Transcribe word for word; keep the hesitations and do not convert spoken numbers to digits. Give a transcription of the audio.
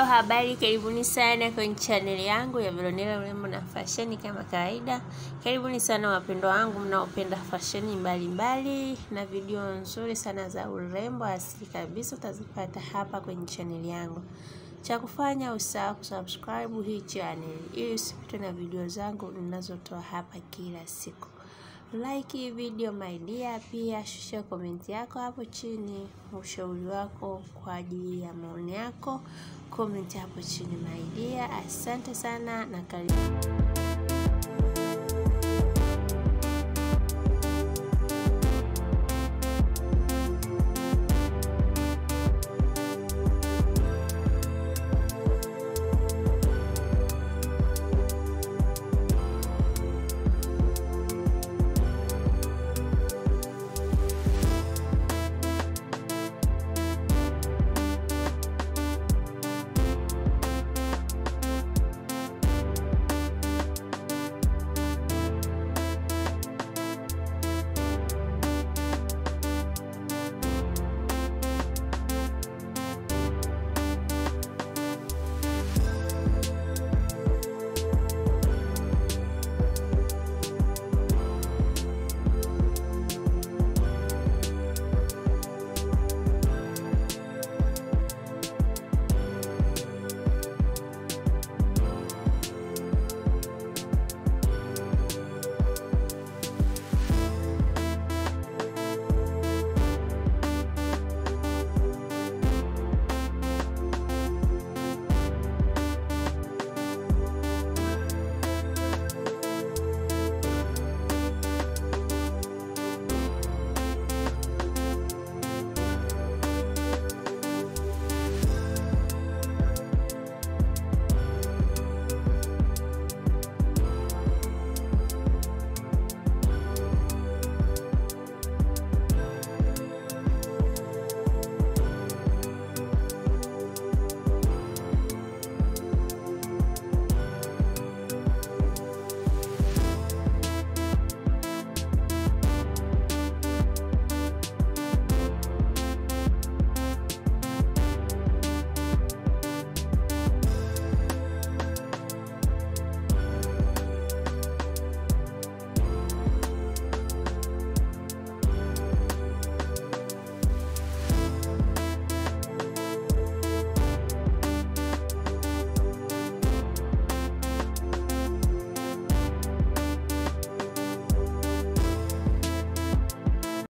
habari, karibuni sana kwenye channel yangu ya Vilonela urembo na fashion kama kawaida. Karibuni sana wapendwa wangu mnaopenda fashion mbalimbali na video nzuri sana za urembo asili kabisa utazipata hapa kwenye channel yangu. Cha kufanya usahau kusubscribe hii channel ili usipitwe na video zangu ninazotoa hapa kila siku. Like hii video my dear, pia shusha comment yako hapo chini, ushauri wako kwa ajili ya maoni yako. Comment hapo chini my dear. Asante sana na karibu.